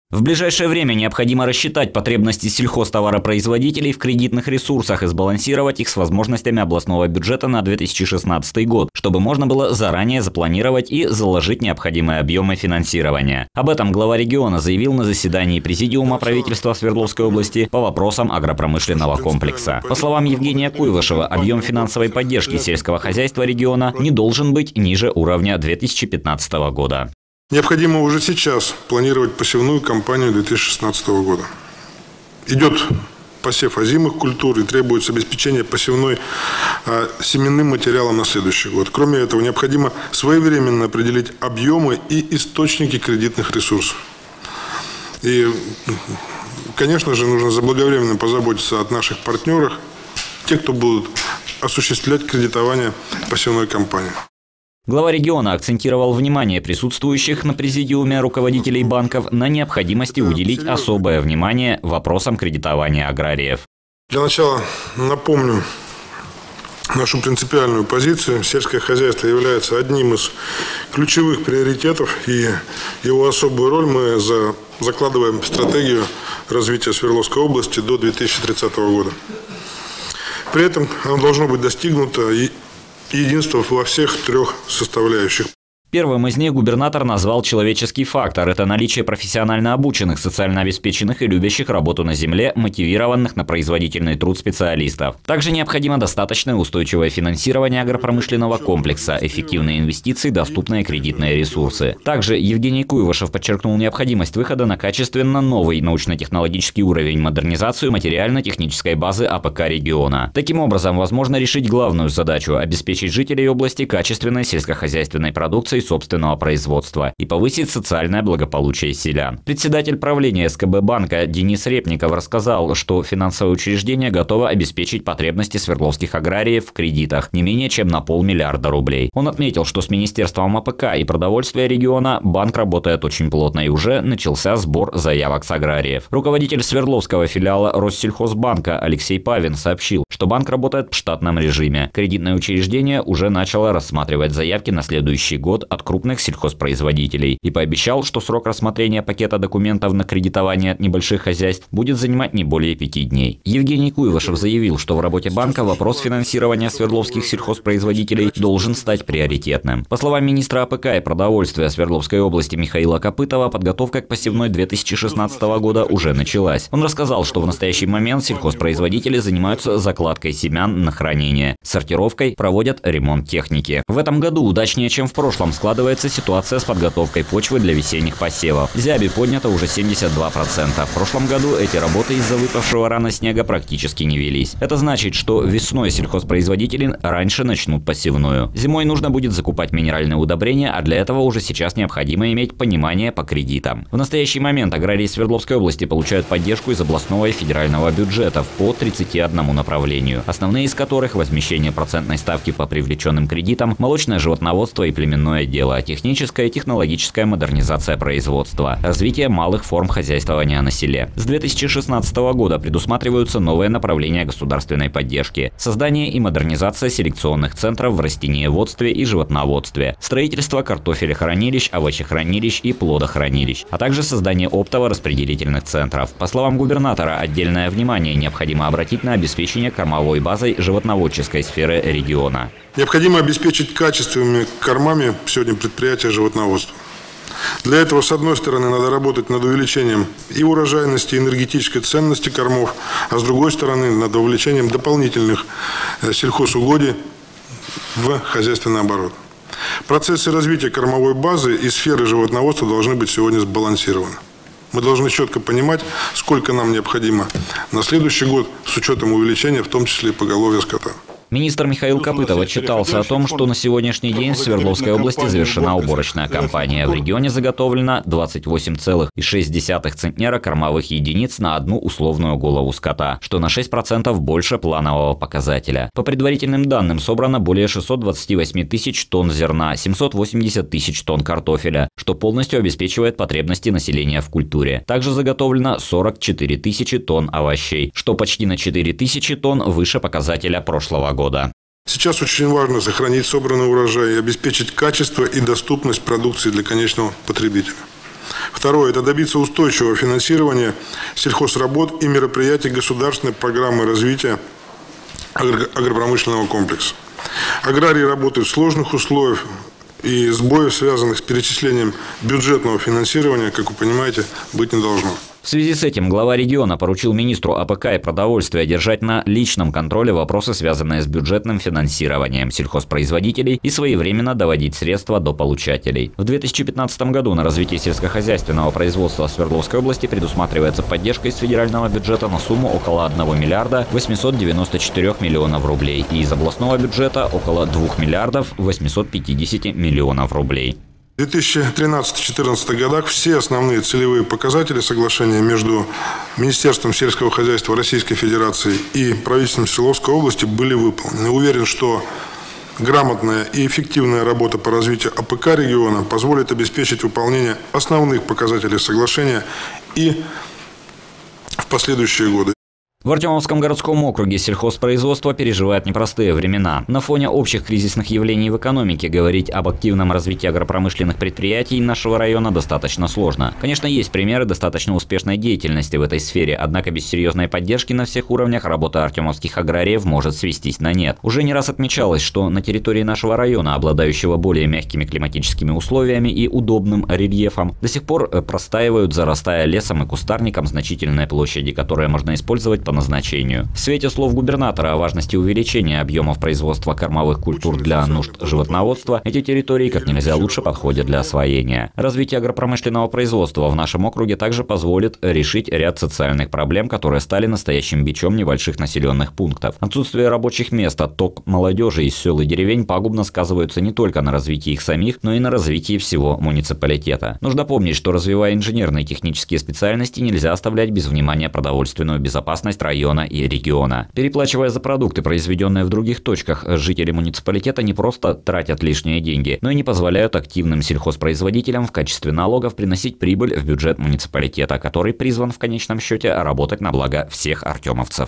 В ближайшее время необходимо рассчитать потребности сельхозтоваропроизводителей в кредитных ресурсах и сбалансировать их с возможностями областного бюджета на 2016 год, чтобы можно было заранее запланировать и заложить необходимые объемы финансирования. Об этом глава региона заявил на заседании Президиума правительства Свердловской области по вопросам агропромышленного комплекса. По словам Евгения Куйвашева, объем финансовой поддержки сельского хозяйства региона не должен быть ниже уровня 2015 года. Необходимо уже сейчас планировать посевную кампанию 2016 года. Идет посев озимых культур и требуется обеспечение посевной семенным материалом на следующий год. Кроме этого, необходимо своевременно определить объемы и источники кредитных ресурсов. И, конечно же, нужно заблаговременно позаботиться о наших партнерах, тех, кто будут осуществлять кредитование посевной кампании. Глава региона акцентировал внимание присутствующих на президиуме руководителей банков на необходимости уделить особое внимание вопросам кредитования аграриев. Для начала напомню нашу принципиальную позицию. Сельское хозяйство является одним из ключевых приоритетов, и его особую роль мы закладываем в стратегию развития Свердловской области до 2030 года. При этом оно должно быть достигнуто единство во всех трех составляющих. Первым из них губернатор назвал человеческий фактор. Это наличие профессионально обученных, социально обеспеченных и любящих работу на земле, мотивированных на производительный труд специалистов. Также необходимо достаточное устойчивое финансирование агропромышленного комплекса, эффективные инвестиции, доступные кредитные ресурсы. Также Евгений Куйвашев подчеркнул необходимость выхода на качественно новый научно-технологический уровень, модернизацию материально-технической базы АПК региона. Таким образом, возможно решить главную задачу – обеспечить жителей области качественной сельскохозяйственной продукцией собственного производства и повысить социальное благополучие селян. Председатель правления СКБ банка Денис Репников рассказал, что финансовое учреждение готово обеспечить потребности свердловских аграриев в кредитах не менее чем на 500 миллиарда рублей. Он отметил, что с Министерством АПК и продовольствия региона банк работает очень плотно и уже начался сбор заявок с аграриев. Руководитель Свердловского филиала Россельхозбанка Алексей Павин сообщил, что банк работает в штатном режиме. Кредитное учреждение уже начало рассматривать заявки на следующий год от крупных сельхозпроизводителей и пообещал, что срок рассмотрения пакета документов на кредитование от небольших хозяйств будет занимать не более 5 дней. Евгений Куйвашев заявил, что в работе банка вопрос финансирования свердловских сельхозпроизводителей должен стать приоритетным. По словам министра АПК и продовольствия Свердловской области Михаила Копытова, подготовка к посевной 2016 года уже началась. Он рассказал, что в настоящий момент сельхозпроизводители занимаются закладкой семян на хранение, сортировкой, проводят ремонт техники. В этом году удачнее, чем в прошлом, складывается ситуация с подготовкой почвы для весенних посевов. В Зябе поднято уже 72%. В прошлом году эти работы из-за выпавшего рано снега практически не велись. Это значит, что весной сельхозпроизводители раньше начнут посевную. Зимой нужно будет закупать минеральные удобрения, а для этого уже сейчас необходимо иметь понимание по кредитам. В настоящий момент аграрии Свердловской области получают поддержку из областного и федерального бюджетов по 31 направлению, основные из которых возмещение процентной ставки по привлеченным кредитам, молочное животноводство и племенное дело, техническая и технологическая модернизация производства, развитие малых форм хозяйствования на селе. С 2016 года предусматриваются новые направления государственной поддержки: создание и модернизация селекционных центров в растениеводстве и животноводстве, строительство картофелехранилищ, овощехранилищ и плодохранилищ, а также создание оптово-распределительных центров. По словам губернатора, отдельное внимание необходимо обратить на обеспечение кормовой базой животноводческой сферы региона. Необходимо обеспечить качественными кормами сегодня предприятия животноводства. Для этого, с одной стороны, надо работать над увеличением и урожайности, и энергетической ценности кормов, а с другой стороны, над увеличением дополнительных сельхозугодий в хозяйственный оборот. Процессы развития кормовой базы и сферы животноводства должны быть сегодня сбалансированы. Мы должны четко понимать, сколько нам необходимо на следующий год с учетом увеличения, в том числе и поголовья скота. Министр Михаил Копытов отчитался о том, что на сегодняшний день в Свердловской области завершена уборочная кампания. В регионе заготовлено 28,6 центнера кормовых единиц на одну условную голову скота, что на 6% больше планового показателя. По предварительным данным, собрано более 628 тысяч тонн зерна, 780 тысяч тонн картофеля, что полностью обеспечивает потребности населения в культуре. Также заготовлено 44 тысячи тонн овощей, что почти на 4 тысячи тонн выше показателя прошлого года. Сейчас очень важно сохранить собранный урожай и обеспечить качество и доступность продукции для конечного потребителя. Второе – это добиться устойчивого финансирования сельхозработ и мероприятий государственной программы развития агропромышленного комплекса. Аграрии работают в сложных условиях, и сбоев, связанных с перечислением бюджетного финансирования, как вы понимаете, быть не должно. В связи с этим глава региона поручил министру АПК и продовольствия держать на личном контроле вопросы, связанные с бюджетным финансированием сельхозпроизводителей, и своевременно доводить средства до получателей. В 2015 году на развитие сельскохозяйственного производства в Свердловской области предусматривается поддержка из федерального бюджета на сумму около 1 миллиарда 894 миллионов рублей и из областного бюджета около 2 миллиардов 850 миллионов рублей. В 2013-2014 годах все основные целевые показатели соглашения между Министерством сельского хозяйства Российской Федерации и правительством Свердловской области были выполнены. Уверен, что грамотная и эффективная работа по развитию АПК региона позволит обеспечить выполнение основных показателей соглашения и в последующие годы. В Артемовском городском округе сельхозпроизводство переживает непростые времена. На фоне общих кризисных явлений в экономике говорить об активном развитии агропромышленных предприятий нашего района достаточно сложно. Конечно, есть примеры достаточно успешной деятельности в этой сфере, однако без серьезной поддержки на всех уровнях работа артемовских аграриев может свестись на нет. Уже не раз отмечалось, что на территории нашего района, обладающего более мягкими климатическими условиями и удобным рельефом, до сих пор простаивают, зарастая лесом и кустарником, значительные площади, которые можно использовать по назначению. В свете слов губернатора о важности увеличения объемов производства кормовых культур для нужд животноводства, эти территории как нельзя лучше подходят для освоения. Развитие агропромышленного производства в нашем округе также позволит решить ряд социальных проблем, которые стали настоящим бичом небольших населенных пунктов. Отсутствие рабочих мест, отток молодежи из сел и деревень пагубно сказываются не только на развитии их самих, но и на развитии всего муниципалитета. Нужно помнить, что развивая инженерные и технические специальности, нельзя оставлять без внимания продовольственную безопасность района и региона. Переплачивая за продукты, произведенные в других точках, жители муниципалитета не просто тратят лишние деньги, но и не позволяют активным сельхозпроизводителям в качестве налогов приносить прибыль в бюджет муниципалитета, который призван в конечном счете работать на благо всех артемовцев.